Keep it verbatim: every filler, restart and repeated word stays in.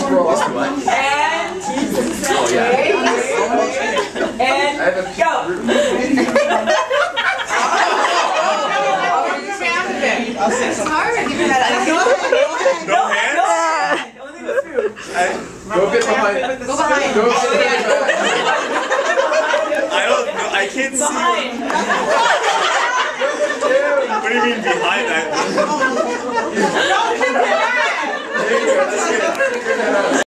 And oh, yeah. And go. It's hard to give that. No hands? Only the two. Go get behind. Go behind. Go get behind. I don't know. I can't see. What do you mean behind that? There you go. That's good.